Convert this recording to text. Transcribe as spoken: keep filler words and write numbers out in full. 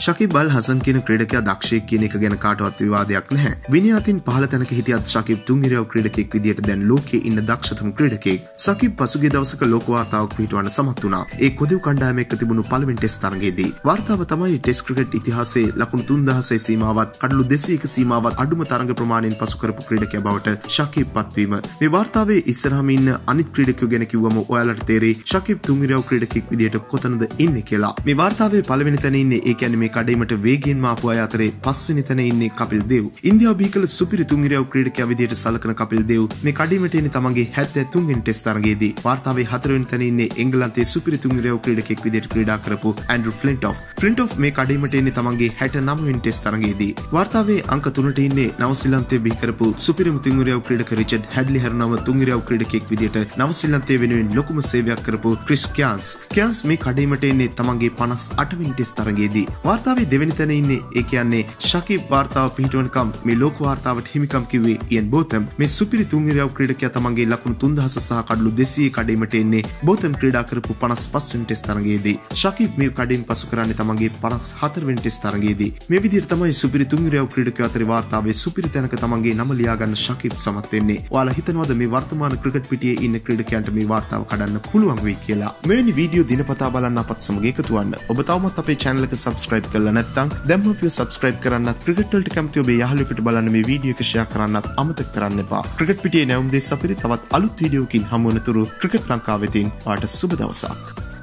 ශකීබ් අල් හසන් කියන ක්‍රීඩකයා දක්ෂයෙක් කියන එක ගැන කාටවත් විවාදයක් නැහැ. විනයාතින් පහළ තැනක හිටියත් ශකීබ් තුන්හිරව් ක්‍රීඩකයෙක් විදියට දැන් ලෝකයේ ඉන්න දක්ෂතම ක්‍රීඩකයෙක්. ශකීබ් පසුගිය දවසක ලෝක වාර්තාවක් පිටවන්න සමත් වුණා. ඒ කොදිව් කණ්ඩායම එක්ක තිබුණු පළවෙනි ටෙස්ට් තරගයේදී. වාර්තාව තමයි ටෙස්ට් ක්‍රිකට් ඉතිහාසයේ ලකුණු තුන්දහසයි සීමාවත් කඩලු දෙසීයක සීමාවත් අඩුම තරග ප්‍රමාණයෙන් පසු කරපු ක්‍රීඩකයා බවට ශකීබ් පත්වීම. මේ වාර්තාවේ ඉස්සරහම ඉන්න අනිත් ක්‍රීඩකයෝ ගැන කිව්වම ඔයාලට තේරෙයි ශකීබ් තුන්හිරව් ක්‍රීඩකයෙක් විදියට කොතනද ඉන්නේ කියලා. මේ වාර්තාවේ පළවෙනි තැන ඉන්නේ ඒ කියන්නේ මේ කඩේමට වේගයෙන් ආපු අය අතරේ පස්වෙනි තැන ඉන්නේ කපිල් දේව්. ඉන්දියාව බිහිකල සුපිරි තුන්හිරව් ක්‍රීඩකයා විදියට සලකන කපිල් දේව් මේ කඩේමට එන්නේ තමන්ගේ හැත්තෑ තුන් වෙනි ටෙස්ට් තරගයේදී. වාර්තාවේ හතරවෙනි තැන ඉන්නේ එංගලන්තයේ සුපිරි තුන්හිරව් ක්‍රීඩකයෙක් විදියට ක්‍රීඩා කරපු ඇන්ඩ්‍රු ෆ්ලින්ටොෆ්. ෆ්ලින්ටොෆ් මේ කඩේමට එන්නේ තමන්ගේ හැට නව වෙනි ටෙස්ට් තරගයේදී. වාර්තාවේ අංක තුනට ඉන්නේ නවසීලන්තයේ බිහි කරපු සුපිරිම තුන්හිරව් ක්‍රීඩක රිචඩ් හැඩ්ලි හරනව තුන්හිරව් ක්‍රීඩකයෙක් විදියට නවසීලන්තයේ වෙනුවෙන් ලොකුම සේවයක් කරපු ක්‍රිස් කෑන්ස්. කෑන්ස් මේ කඩේමට එන්නේ තමන්ගේ පනස් අට වෙනි ටෙස්ට් තරගයේදී. වාර්තාවේ දෙවෙනි තැන ඉන්නේ ඒ කියන්නේ ශකීබ් වාර්තාව පිහිටවනකම් මේ ලෝක වාර්තාවට හිමිකම් කිව්වේ ඉයන් බෝතම්. මේ සුපිරි තුන්හිරව් ක්‍රීඩකයා තමන්ගේ ලකුණු තුන්දහස සහ කඩලු දෙසීය කඩේමට එන්නේ බෝතම් ක්‍රීඩා කරපු පනස් පහ වෙනි ටෙස්ට් තරගයේදී. ශකීබ් මේ කඩෙන් පසු කරන්නේ තමන්ගේ පනස් හතර වෙනි ටෙස්ට් තරගයේදී. මේ විදිහට තමයි සුපිරි තුන්හිරව් ක්‍රීඩකයා අතරේ වාර්තාවේ සුපිරි තැනක තමන්ගේ නම ලියා ගන්න ශකීබ් සමත් වෙන්නේ. ඔයාලා හිතනවද මේ වර්තමාන ක්‍රිකට් පිටියේ ඉන්න ක්‍රීඩකයන්ට මේ වාර්තාව කඩන්න පුළුවන් වෙයි කියලා? මෙවැනි වීඩියෝ දිනපතා බලන්න අපත් සමග එකතු වන්න. ඔබ තවමත් අපේ channel එක subscribe කරලා නැත්නම් දැන්ම අපිව subscribe කරන්නත් ක්‍රිකට් වලට කැමති ඔබේ යාළුවෙකුට බලන්න මේ වීඩියෝ එක share කරන්නත් අමතක කරන්න එපා. ක්‍රිකට් පිටියේ නැවුම් දෙස් අපිට තවත් අලුත් වීඩියෝකින් හමු වෙනතුරු ක්‍රිකට් ලංකාවෙතින් ඔයාලට සුබ දවසක්.